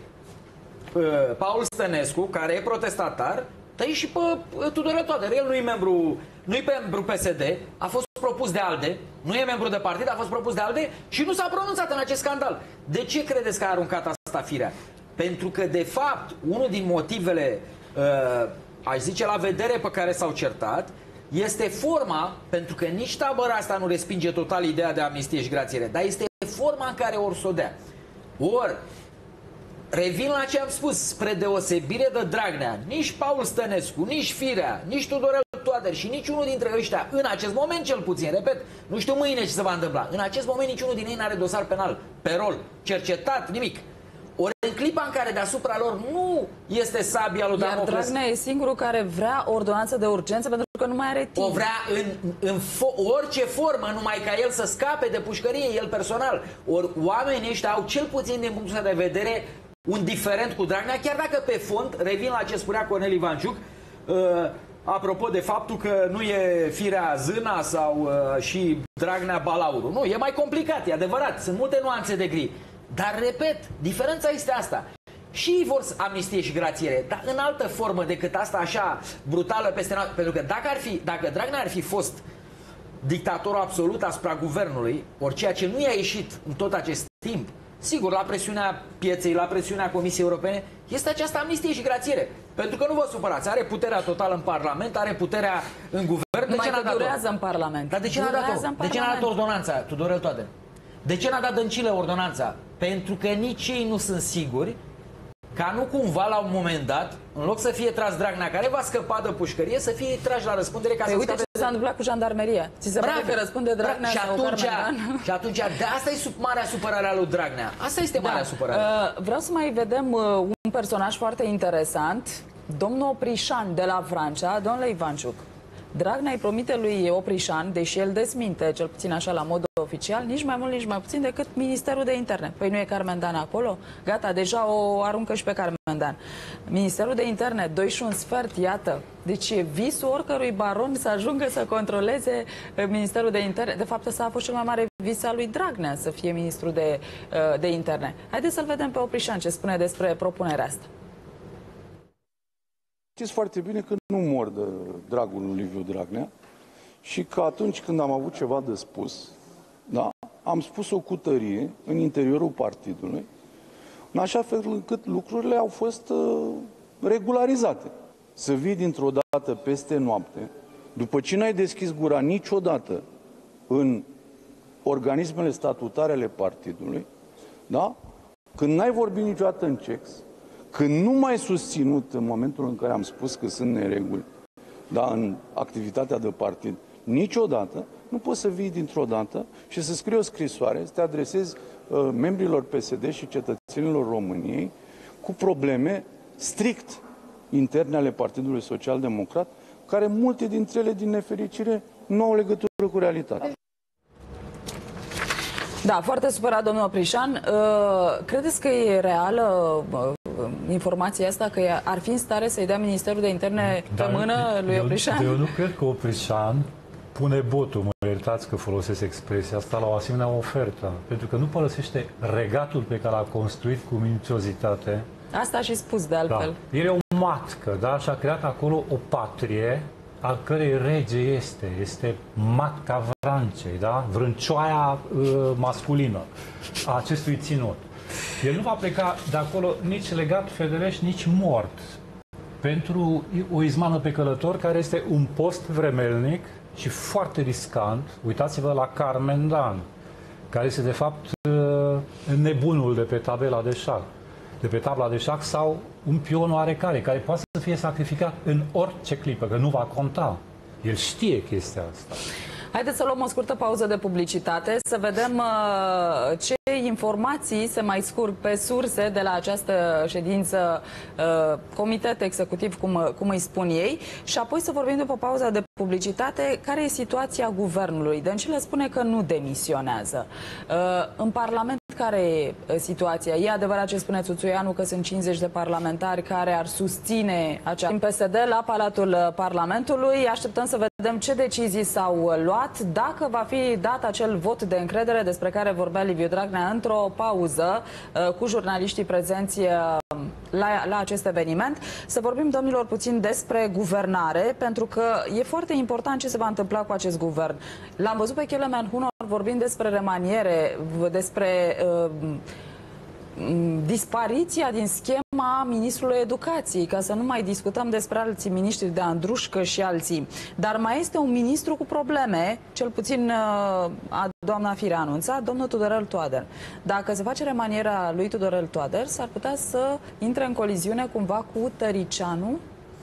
Paul Stănescu, care e protestatar, dar e și pe Tudorel Toader. El nu-i membru PSD, a fost propus de ALDE, nu e membru de partid, a fost propus de ALDE și nu s-a pronunțat în acest scandal. De ce credeți că a aruncat asta Firea? Pentru că, de fapt, unul din motivele, aș zice, la vedere pe care s-au certat, este forma, pentru că nici tabăra asta nu respinge total ideea de amnistie și grațiere, dar este forma în care or să o dea. Ori, revin la ce am spus, spre deosebire de Dragnea, nici Paul Stănescu, nici Firea, nici Tudorel Toader și nici unul dintre ăștia, în acest moment cel puțin, repet, nu știu mâine ce se va întâmpla, în acest moment niciunul din ei n-are dosar penal, pe rol, cercetat, nimic. Ori în clipa în care deasupra lor nu este sabia lui Damocles. Iar Dragnea e singurul care vrea ordonanță de urgență pentru că nu mai are timp. O vrea în orice formă, numai ca el să scape de pușcărie, el personal. Ori oamenii ăștia au cel puțin din punctul ăsta de vedere un diferent cu Dragnea, chiar dacă pe fond, revin la ce spunea Cornel Ivanciuc, apropo de faptul că nu e Firea Zâna sau și Dragnea Balauru. Nu, e mai complicat, e adevărat, sunt multe nuanțe de gri. Dar, repet, diferența este asta. Și ei vor amnistie și grațiere, dar în altă formă decât asta așa brutală peste noapte. Pentru că dacă Dragnea ar fi fost dictatorul absolut asupra guvernului, ori ceea ce nu i-a ieșit în tot acest timp, sigur, la presiunea pieței, la presiunea Comisiei Europene, este această amnistie și grațiere. Pentru că nu vă supărați, are puterea totală în Parlament, are puterea în guvern. Numai că durează în Parlament. Dar de ce n-a dat ordonanța, Tudorel Toader? De ce n-a dat Dăncilă ordonanța? Pentru că nici ei nu sunt siguri ca nu cumva la un moment dat, în loc să fie tras Dragnea, care va scăpa de pușcărie, să fie trași la răspundere ca să uite ce s-a întâmplat cu jandarmeria. Ți se pare că răspunde Dragnea și atunci, de asta e marea supărare a lui Dragnea. Asta este marea supărare. Vreau să mai vedem un personaj foarte interesant, domnul Oprișan de la Vrancea, domnule Ivanciuc. Dragnea îi promite lui Oprișan, deși el desminte, cel puțin așa la mod oficial, nici mai mult, nici mai puțin decât Ministerul de Interne. Păi nu e Carmen Dan acolo? Gata, deja o aruncă și pe Carmen Dan. Ministerul de Interne, 2 și un sfert, iată. Deci e visul oricărui baron să ajungă să controleze Ministerul de Interne. De fapt, ăsta a fost cel mai mare vis al lui Dragnea, să fie ministrul de Interne. Haideți să-l vedem pe Oprișan ce spune despre propunerea asta. Știți foarte bine că nu mor de dragul lui Liviu Dragnea și că atunci când am avut ceva de spus, da, am spus-o cu tărie în interiorul partidului, în așa fel încât lucrurile au fost regularizate. Să vii dintr-o dată peste noapte, după ce n-ai deschis gura niciodată în organismele statutare ale partidului, da, când n-ai vorbit niciodată în CEX, când nu m-ai susținut în momentul în care am spus că sunt nereguli, da, în activitatea de partid, niciodată, nu poți să vii dintr-o dată și să scrii o scrisoare, să te adresezi membrilor PSD și cetățenilor României cu probleme strict interne ale Partidului Social Democrat, care multe dintre ele, din nefericire, nu au legătură cu realitatea. Da, foarte supărat domnul Oprișan. Credeți că e reală informația asta, că ar fi în stare să-i dea Ministerul de Interne pe mână lui Oprișan? Eu nu cred că Oprișan pune botul, mă iertați că folosesc expresia asta, la o asemenea ofertă. Pentru că nu părăsește regatul pe care l-a construit cu minuțiozitate. Asta a și spus de altfel. Da. El e o matcă, da? Și a creat acolo o patrie al cărei rege este matca Vrancei, da? Vrâncioaia masculină a acestui ținut. El nu va pleca de acolo nici legat fedelești, nici mort. Pentru o izmană pe călător, care este un post vremelnic și foarte riscant. Uitați-vă la Carmen Dan, care este de fapt nebunul de pe tabela de șah. De pe tabla de șah sau un pion oarecare, care poate să fie sacrificat în orice clipă, că nu va conta. El știe chestia asta. Haideți să luăm o scurtă pauză de publicitate, să vedem ce informații se mai scurg pe surse de la această ședință, comitet executiv, cum îi spun ei, și apoi să vorbim după pauza de publicitate care e situația guvernului. Dăncilă spune că nu demisionează. În Parlament care e situația? E adevărat ce spune Țuțuianu, că sunt 50 de parlamentari care ar susține acea PSD la Palatul Parlamentului. Așteptăm să vedem ce decizii s-au luat, dacă va fi dat acel vot de încredere despre care vorbea Liviu Dragnea într-o pauză cu jurnaliștii prezenți la acest eveniment. Să vorbim, domnilor, puțin despre guvernare, pentru că e foarte important ce se va întâmpla cu acest guvern. L-am văzut pe Kelemen Hunor vorbind despre remaniere, despre dispariția din schema ministrului educației, ca să nu mai discutăm despre alții miniștri de Andrușcă și alții. Dar mai este un ministru cu probleme, cel puțin doamna Firea a anunțat, domnul Tudorel Toader. Dacă se face remanierea lui Tudorel Toader, s-ar putea să intre în coliziune cumva cu Tăricianu.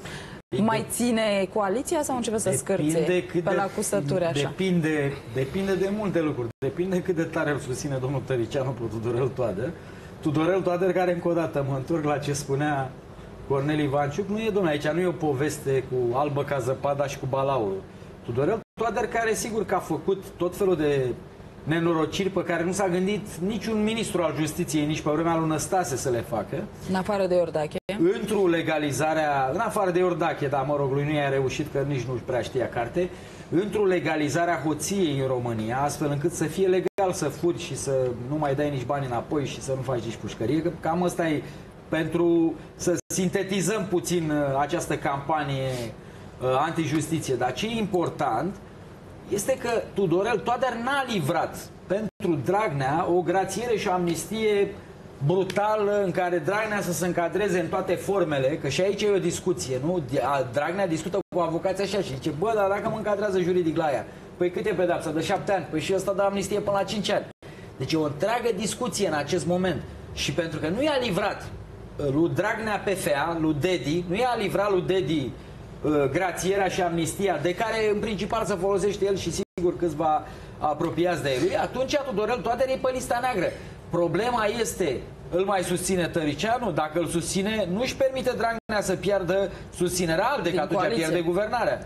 Mai ține coaliția sau începe să scârțe pe la cusături așa? Depinde de multe lucruri. Depinde cât de tare îl susține domnul Tăricianu pe Tudorel Toader. Tudorel Toader, care încă o dată mă întorc la ce spunea Cornel Ivanciuc, nu e, domnule, aici nu e o poveste cu albă ca zăpada și cu balaurul. Tudorel Toader, care sigur că a făcut tot felul de nenorociri pe care nu s-a gândit niciun ministru al justiției, nici pe vremea lui Năstase să le facă. În afară de Iordache. Într-o legalizarea, în afară de Iordache, dar mă rog, lui nu i-a reușit că nici nu prea știa carte, într-o legalizare a hoției în România, astfel încât să fie legal să furi și să nu mai dai nici bani înapoi și să nu faci nici pușcărie, că cam ăsta e pentru să sintetizăm puțin această campanie antijustiție. Dar ce e important este că Tudorel Toader n-a livrat pentru Dragnea o grațiere și o amnistie brutală în care Dragnea să se încadreze în toate formele, că și aici e o discuție, nu? Dragnea discută cu avocații așa și zice, bă, dar dacă mă încadrează juridic la ea, păi cât e pedapsa? De 7 ani? Păi și ăsta dă amnistie până la 5 ani. Deci e o întreagă discuție în acest moment. Și pentru că nu i-a livrat lui Dragnea PFA, lui Dedi, nu i-a livrat lui Dedi grațierea și amnistia, de care în principal se folosește el și sigur câțiva apropiați de el, atunci Tudorel Toader e pe lista neagră. Problema este, îl mai susține Tăricianu? Dacă îl susține, nu își permite Dragnea să piardă susținerea ALDE, că atunci pierde guvernarea.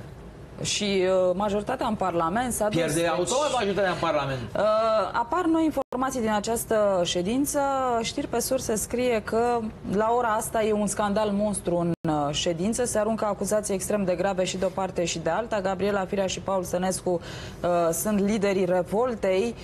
Și majoritatea în Parlament s-a dus. Pierde automat majoritatea în Parlament. Apar noi informații din această ședință. Știri pe surse scrie că la ora asta e un scandal monstru în ședință. Se aruncă acuzații extrem de grave și de o parte și de alta. Gabriela Firea și Paul Sănescu sunt liderii revoltei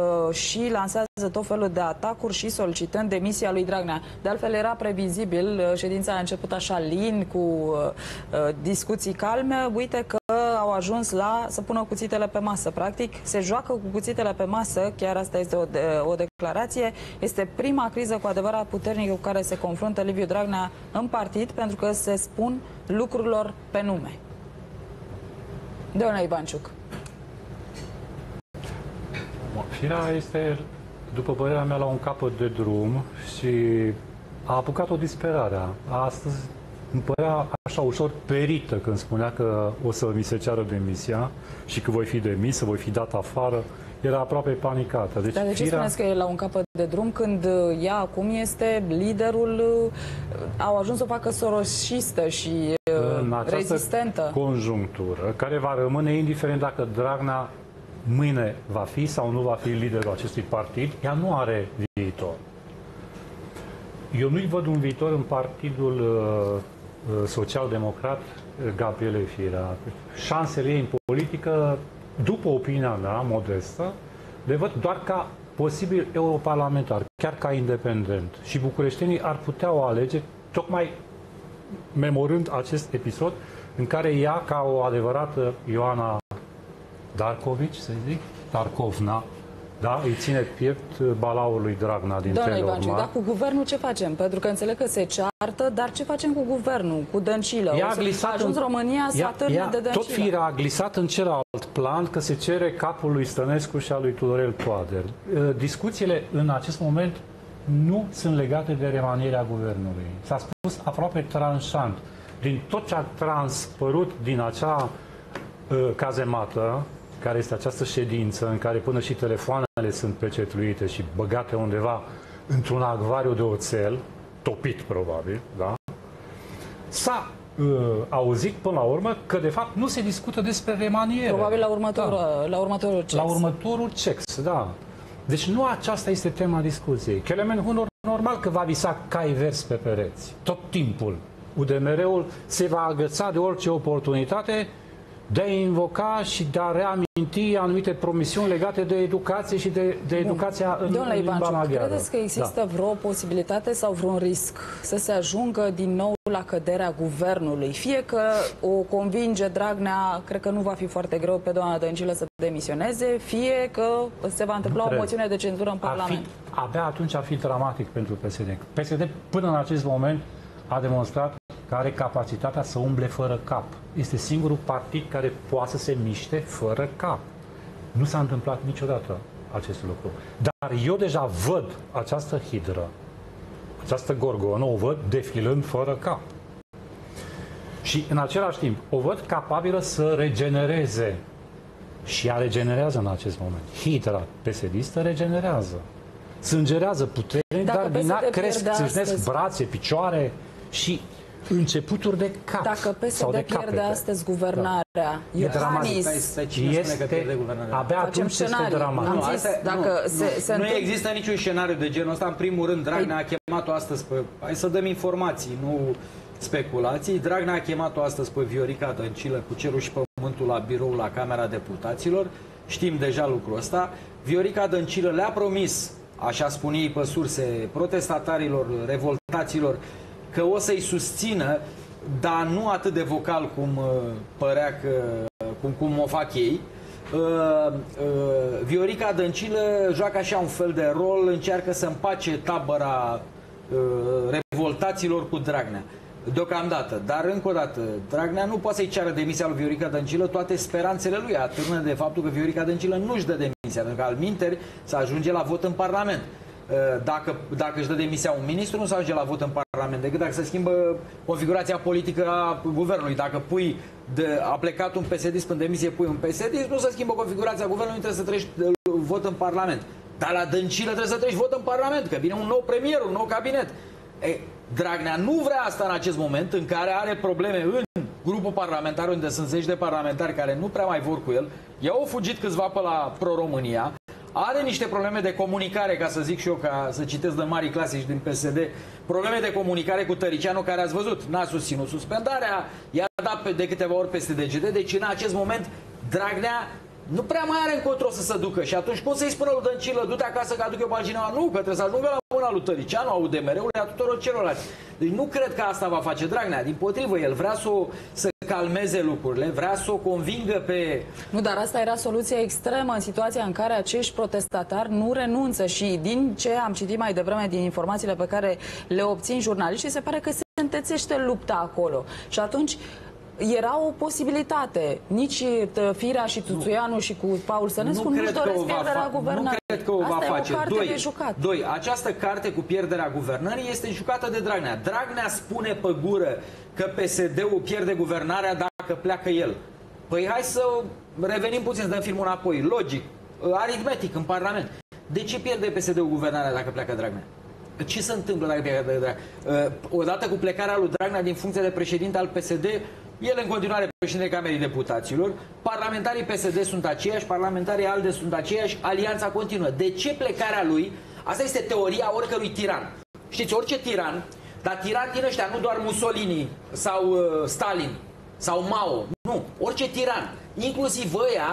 și lansează tot felul de atacuri și solicitând demisia lui Dragnea. De altfel era previzibil, ședința a început așa lin, cu discuții calme. Uite că au ajuns la să pună cuțitele pe masă. Practic, se joacă cu cuțitele pe masă, chiar asta este o declarație. Este prima criză cu adevărat puternică cu care se confruntă Liviu Dragnea în partid, pentru că se spun lucrurilor pe nume. Doamna Ivanciuc. Firea este, după părerea mea, la un capăt de drum și a apucat-o disperarea. Astăzi îmi părea așa ușor perită când spunea că o să mi se ceară demisia și că voi fi demis, să voi fi dat afară. Era aproape panicată. Deci, dar de ce spuneți că e la un capăt de drum când ea acum este liderul, au ajuns să o facă sorosistă și rezistentă? În conjunctură, care va rămâne indiferent dacă Dragnea mâine va fi sau nu va fi liderul acestui partid, ea nu are viitor. Eu nu-i văd un viitor în Partidul Social-Democrat Gabrielei Firea. Șansele ei în politică după opinia mea modestă, le văd doar ca posibil europarlamentar, chiar ca independent. Și bucureștenii ar putea o alege, tocmai memorând acest episod, în care ea, ca o adevărată Ioana Darcovici, să zic, Darcovna, da, îi ține piept balaurul lui Dragnea din Telorman. Dar cu guvernul ce facem? Pentru că înțeleg că se ceartă, dar ce facem cu guvernul, cu Dăncilă? A ajuns România să atârne de Dăncilă. Tot firea a glisat în celălalt plan că se cere capul lui Stănescu și al lui Tudorel Toader. Discuțiile în acest moment nu sunt legate de remanierea guvernului. S-a spus aproape tranșant. Din tot ce a transpărut din acea cazemată, care este această ședință în care până și telefoanele sunt pecetluite și băgate undeva într-un acvariu de oțel, topit probabil, da? S-a auzit până la urmă că de fapt nu se discută despre remaniere. Probabil la următorul CEX. La următorul CEX, da. Deci nu aceasta este tema discuției. Clement Hunor normal că va visa cai verzi pe pereți. Tot timpul. UDMR-ul se va agăța de orice oportunitate de a invoca și de a reaminti anumite promisiuni legate de educație și de educația în limba maghiară. Credeți că există vreo posibilitate sau vreun risc să se ajungă din nou la căderea guvernului? Fie că o convinge Dragnea, cred că nu va fi foarte greu pe doamna Dăncilă să demisioneze, fie că se va întâmpla o moțiune de cenzură în Parlament. Abia atunci ar fi dramatic pentru PSD. PSD până în acest moment a demonstrat că are capacitatea să umble fără cap. Este singurul partid care poate să se miște fără cap. Nu s-a întâmplat niciodată acest lucru. Dar eu deja văd această hidră, această gorgonă, o văd defilând fără cap. Și în același timp o văd capabilă să regenereze. Și ea regenerează în acest moment. Hidra PSD-istă regenerează. Sângerează puternic, dar din ea cresc, țâșnesc brațe, picioare și începuturi de cap. Dacă PSD pierde astăzi guvernarea, Iohannis, abia atunci este dramatic. Nu există niciun scenariu de genul ăsta. În primul rând, Dragnea a chemat-o astăzi pe... Hai să dăm informații, nu speculații. Dragnea a chemat-o astăzi pe Viorica Dăncilă cu cerul și pământul la birou la Camera Deputaților. Știm deja lucrul ăsta. Viorica Dăncilă le-a promis, așa spune ei pe surse, protestatarilor, revoltaților, că o să-i susțină, dar nu atât de vocal cum părea că, cum o fac ei. Viorica Dăncilă joacă așa un fel de rol, încearcă să împace tabăra revoltaților cu Dragnea. Deocamdată, dar încă o dată, Dragnea nu poate să-i ceară demisia lui Viorica Dăncilă, toate speranțele lui atârnă de faptul că Viorica Dăncilă nu-și dă demisia, pentru că altminteri să ajunge la vot în Parlament. Dacă își dă demisia un ministru, nu se ajunge la vot în Parlament, decât dacă se schimbă configurația politică a guvernului. Dacă a plecat un PSD-ist în demisie, pui un PSD-ist, nu se schimbă configurația guvernului, nu trebuie să treci vot în Parlament. Dar la Dăncilă trebuie să treci vot în Parlament, că vine un nou premier, un nou cabinet. Dragnea nu vrea asta în acest moment, în care are probleme în grupul parlamentar, unde sunt zeci de parlamentari care nu prea mai vor cu el. I-au fugit câțiva pe la Pro-România. Are niște probleme de comunicare, ca să zic și eu, ca să citesc din mari clasici din PSD, probleme de comunicare cu Tăricianu, care ați văzut, n-a susținut suspendarea, i-a dat de câteva ori peste DGD, deci în acest moment Dragnea nu prea mai are încotro să se ducă. Și atunci cum să-i spună lui Dăncilă, du-te acasă că aduc eu pe altcineva? Nu, că trebuie să ajungă la mâna lui Tăricianu, a UDMR-ului, a tuturor celorlalți. Deci nu cred că asta va face Dragnea. Dimpotrivă, el vrea să calmeze lucrurile, vrea să o convingă pe... Nu, dar asta era soluția extremă în situația în care acești protestatari nu renunță. Și din ce am citit mai devreme, din informațiile pe care le obțin jurnaliștii, se pare că se întețește lupta acolo. Și atunci era o posibilitate. Nici Firea și Tuțuianu și cu Paul Stănescu nu-și doresc pierderea guvernării. Nu cred că o va face. Doi, această carte cu pierderea guvernării este jucată de Dragnea. Dragnea spune pe gură că PSD-ul pierde guvernarea dacă pleacă el. Păi hai să revenim puțin, să dăm filmul înapoi. Logic, aritmetic, în Parlament. De ce pierde PSD-ul guvernarea dacă pleacă Dragnea? Ce se întâmplă dacă pleacă Dragnea? Odată cu plecarea lui Dragnea din funcția de președinte al PSD, el în continuare președintele Camerei Deputaților, parlamentarii PSD sunt aceiași, parlamentarii ALDE sunt aceiași, alianța continuă. De ce plecarea lui? Asta este teoria oricărui tiran. Știți, orice tiran, dar tiran din ăștia, nu doar Mussolini sau Stalin sau Mao, nu, orice tiran, inclusiv ăia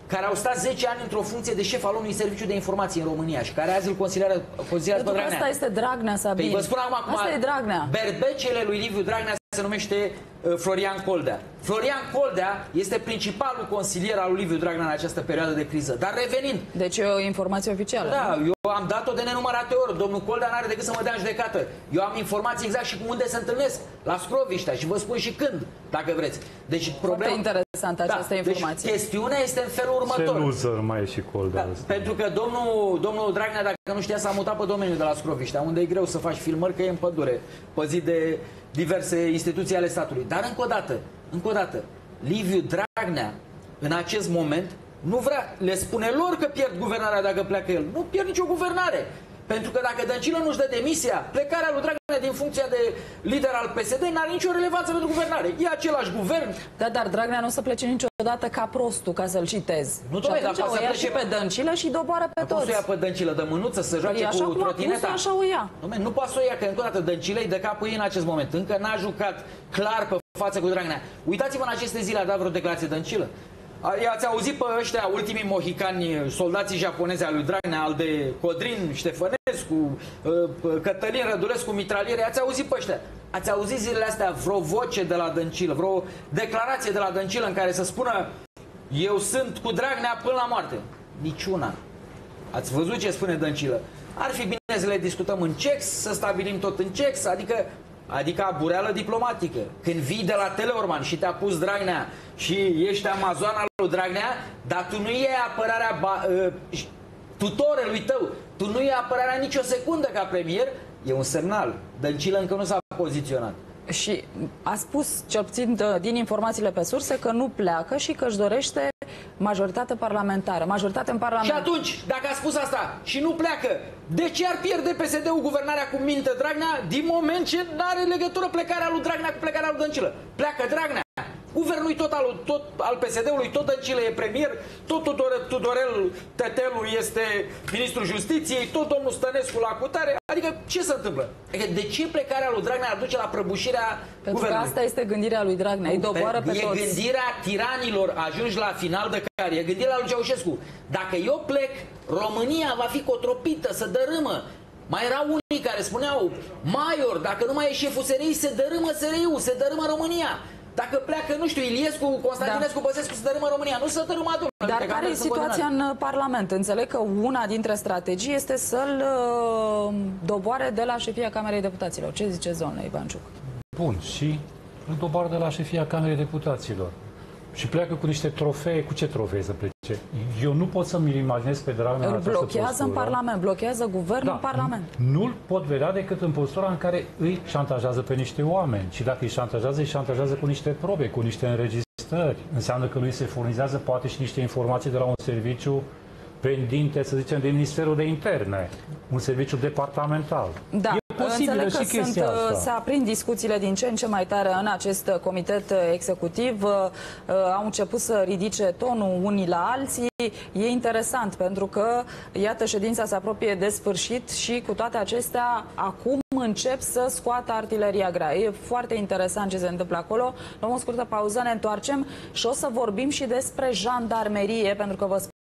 care au stat 10 ani într-o funcție de șef al unui serviciu de informații în România și care azi îl considerați pe Dragnea. Asta este Dragnea, Sabin. Păi vă spun acum, asta e Dragnea. Berbecele lui Liviu Dragnea se numește Florian Coldea. Florian Coldea este principalul consilier al lui Liviu Dragnea în această perioadă de criză. Dar revenind... Deci e o informație oficială. Da, eu am dat-o de nenumărate ori. Domnul Coldea n-are decât să mă dea în judecată. Eu am informații exact și cu unde se întâlnesc. La Scroviștea și vă spun și când, dacă vreți. Deci problema... Foarte interesantă această informație. Deci chestiunea este în felul următor. Ce loser mai e și Coldea ăsta. Pentru că domnul Dragnea, dacă nu știa, s-a mutat pe domeniul de la Scroviștea, unde e greu să faci filmări, că e în pădure, păzit de diverse instituții ale statului. Dar încă o dată, Liviu Dragnea, în acest moment, nu vrea, le spune lor că pierd guvernarea dacă pleacă el. Nu pierd nicio guvernare. Pentru că dacă Dăncilă nu-și dă demisia, plecarea lui Dragnea din funcția de lider al PSD n-are nicio relevanță pentru guvernare. E același guvern. Da, dar Dragnea nu o să plece niciodată ca prostul, ca să-l citez. Nu, și atunci o ia și pe Dăncilă și doboară pe toți. Nu o ia pe Dăncilă de mânuță să joace cu trotineta? Așa o ia. Nu poate să o ia, că încă o dată Dăncilă e de capul ei în acest moment. Încă n-a jucat clar pe față cu Dragnea. Uitați-vă în aceste zile, a dat vreo declarație Dăncilă. Ați auzit pe ăștia ultimii mohicani, soldații japonezi al lui Dragnea, al de Codrin Ștefănescu, Cătălin Rădulescu, mitraliere, ați auzit pe ăștia? Ați auzit zilele astea vreo voce de la Dăncilă, vreo declarație de la Dăncilă în care să spună eu sunt cu Dragnea până la moarte? Niciuna. Ați văzut ce spune Dăncilă? Ar fi bine să le discutăm în cex, să stabilim tot în cex, adică abureală diplomatică. Când vii de la Teleorman și te-a pus Dragnea și ești amazoana lui Dragnea, dar tu nu iei apărarea tutorelui tău, tu nu iei apărarea nicio secundă ca premier, e un semnal. Dăncilă încă nu s-a poziționat. Și a spus, cel puțin din informațiile pe surse, că nu pleacă și că își dorește majoritate parlamentară. Majoritate în Parlament. Și atunci, dacă a spus asta și nu pleacă, de ce ar pierde PSD-ul guvernarea cu minte Dragnea din moment ce nu are legătură plecarea lui Dragnea cu plecarea lui Dăncilă? Pleacă Dragnea. Guvernul tot al PSD-ului, tot Dăncilă e premier, tot Tudorel Tetelu este ministrul justiției, tot domnul Stănescu la cutare. Adică ce se întâmplă? Adică de ce plecarea lui Dragnea ar duce la prăbușirea Pentru guvernului? că asta este gândirea lui Dragnea, îi doboară pe toți. E gândirea tiranilor ajungi la final de carieră, e gândirea lui Ceaușescu. Dacă eu plec, România va fi cotropită, să dărâmă. Mai erau unii care spuneau, Maior, dacă nu mai e șeful SRI, se dărâmă SRI-ul, se dărâmă România. Dacă pleacă, nu știu, Iliescu, Constantinescu, Băsescu, se dărâmă România. Nu se dărâmă atunci. Dar care e situația în Parlament? Înțeleg că una dintre strategii este să-l doboare de la șefia Camerei Deputaților. Ce ziceți, domnule Ivanciuc? Bun, și îl doboară de la șefia Camerei Deputaților. Și pleacă cu niște trofee. Cu ce trofee să plece? Eu nu pot să-mi imaginez pe Dragnea îl blochează în Parlament, blochează guvernul în Parlament. Nu-l pot vedea decât în postura în care îi șantajează pe niște oameni. Și dacă îi șantajează cu niște probe, cu niște înregistrări. Înseamnă că nu îi se furnizează poate și niște informații de la un serviciu pendinte, să zicem, de Ministerul de Interne. Un serviciu departamental. Da. Înțeleg că se aprind discuțiile din ce în ce mai tare în acest comitet executiv. Au început să ridice tonul unii la alții. E interesant pentru că, iată, ședința se apropie de sfârșit și cu toate acestea, acum încep să scoată artileria grea. E foarte interesant ce se întâmplă acolo. Luăm o scurtă pauză, ne întoarcem și o să vorbim și despre jandarmerie, pentru că vă